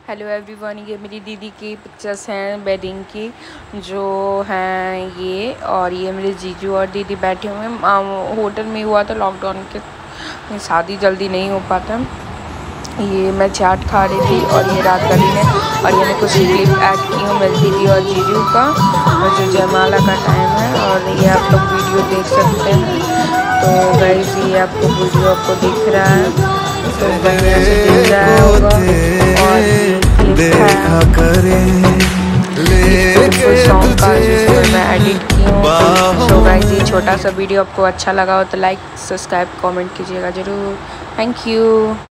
Hello everyone, ये मेरी दीदी की पिक्चर्स हैं वेडिंग की जो हैं ये। और ये मेरे जीजू और दीदी बैठे हुए हैं। होटल में हुआ था लॉकडाउन के, शादी जल्दी नहीं हो पाता। ये मैं चाट खा रही थी और ये रात का दिन है। और ये मैं कुछ क्लिप ऐड की हूँ मेरी दीदी और जीजू का, जो जयमाला का टाइम है। और ये आप लोग वीडियो देख सकते हैं। तो गाइस, ये आपको वीडियो आपको दिख रहा है, तो बढ़िया से दिख रहा होगा। और देखा करें सॉन्ग का जिसमें मैं एडिट की हूँ। सो गाइस, ये छोटा सा वीडियो आपको अच्छा लगा हो तो लाइक सब्सक्राइब कमेंट कीजिएगा ज़रूर। Thank you.